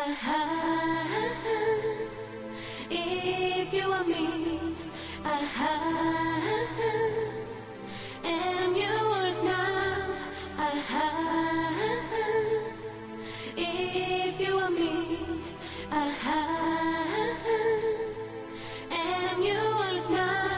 If you want me, and I'm yours now. If you want me, and I'm yours now.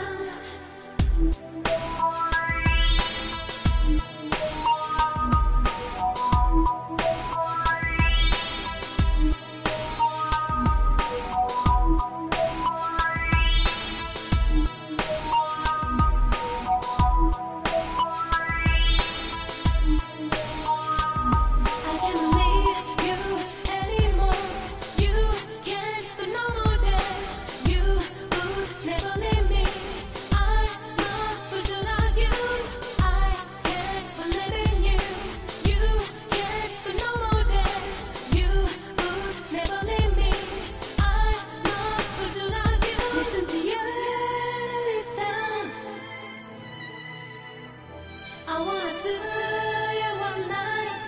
I wanna do you one night.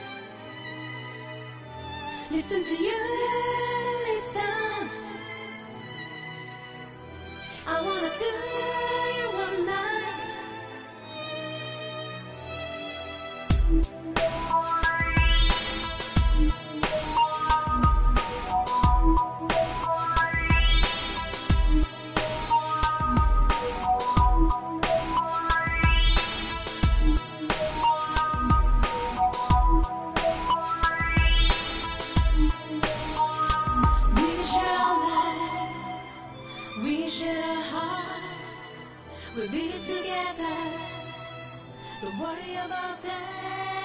Listen to you, listen. I wanna do you one night. We share a heart, we'll beat it together. Don't worry about that.